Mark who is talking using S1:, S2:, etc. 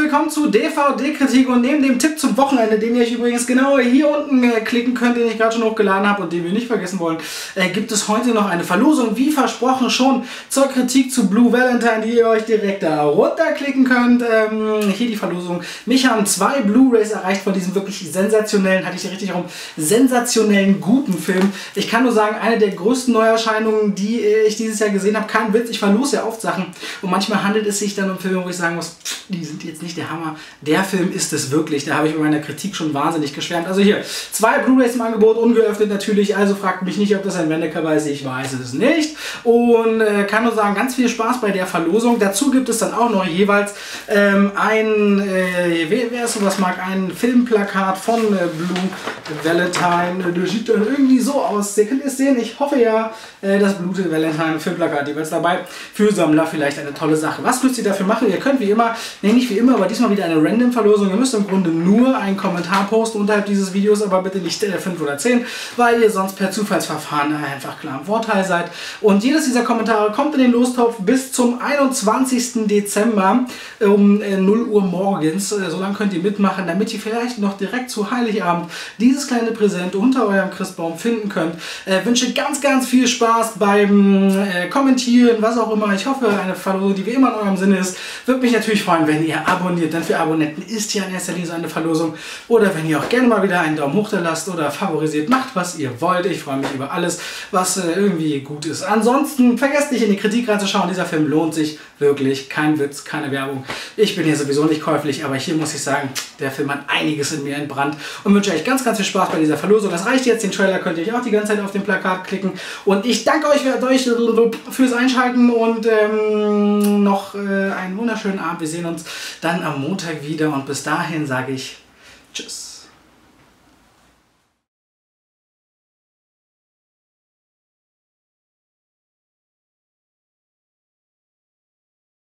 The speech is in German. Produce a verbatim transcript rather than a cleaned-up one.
S1: willkommen zu D V D-Kritik und neben dem Tipp zum Wochenende, den ihr euch übrigens genau hier unten äh, klicken könnt, den ich gerade schon hochgeladen habe und den wir nicht vergessen wollen, äh, gibt es heute noch eine Verlosung, wie versprochen schon, zur Kritik zu Blue Valentine, die ihr euch direkt da runterklicken könnt. Ähm, hier die Verlosung. Mich haben zwei Blu-Rays erreicht von diesem wirklich sensationellen, hatte ich richtig rum, sensationellen guten Film. Ich kann nur sagen, eine der größten Neuerscheinungen, die ich dieses Jahr gesehen habe. Kein Witz, ich verlose ja oft Sachen und manchmal handelt es sich dann um Filme, wo ich sagen muss, pff, die sind jetzt nicht der Hammer. Der Film ist es wirklich. Da habe ich bei meiner Kritik schon wahnsinnig geschwärmt. Also hier, zwei Blu-Rays im Angebot, ungeöffnet natürlich. Also fragt mich nicht, ob das ein Wendecover ist. Ich weiß es nicht. Und äh, kann nur sagen, ganz viel Spaß bei der Verlosung. Dazu gibt es dann auch noch jeweils ähm, ein, äh, wer, wer sowas mag, ein Filmplakat von äh, Blue Valentine. Das sieht dann irgendwie so aus. Ihr könnt es sehen. Ich hoffe ja, äh, das Blue Valentine Filmplakat jeweils dabei. Für Sammler vielleicht eine tolle Sache. Was müsst ihr dafür machen? Ihr könnt wie immer, nee, nicht wie immer, aber diesmal wieder eine Random-Verlosung. Ihr müsst im Grunde nur einen Kommentar posten unterhalb dieses Videos, aber bitte nicht äh, fünf oder zehn, weil ihr sonst per Zufallsverfahren einfach klar im Vorteil seid. Und jedes dieser Kommentare kommt in den Lostopf bis zum einundzwanzigsten Dezember um äh, null Uhr morgens. Äh, so lange könnt ihr mitmachen, damit ihr vielleicht noch direkt zu Heiligabend dieses kleine Präsent unter eurem Christbaum finden könnt. Äh, wünsche ganz, ganz viel Spaß beim äh, Kommentieren, was auch immer. Ich hoffe, eine Verlosung, die wie immer in eurem Sinne ist. Würde mich natürlich freuen, wenn ihr abonniert, denn für Abonnenten ist ja in erster Linie so eine Verlosung. Oder wenn ihr auch gerne mal wieder einen Daumen hoch da lasst oder favorisiert, macht was ihr wollt. Ich freue mich über alles, was äh, irgendwie gut ist. Ansonsten vergesst nicht in die Kritik reinzuschauen. Dieser Film lohnt sich wirklich. Kein Witz, keine Werbung. Ich bin hier sowieso nicht käuflich, aber hier muss ich sagen, der Film hat einiges in mir entbrannt und wünsche euch ganz, ganz viel Spaß bei dieser Verlosung. Das reicht jetzt. Den Trailer könnt ihr euch auch die ganze Zeit auf dem Plakat klicken. Und ich danke euch fürs Einschalten und ähm, noch äh, einen wunderschönen Abend. Wir sehen uns dann am Montag wieder und bis dahin sage ich Tschüss.